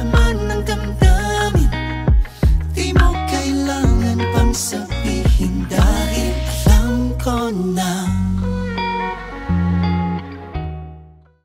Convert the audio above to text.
laman ng damdamin. Di mo kailangan pang sabihin dahil alam ko na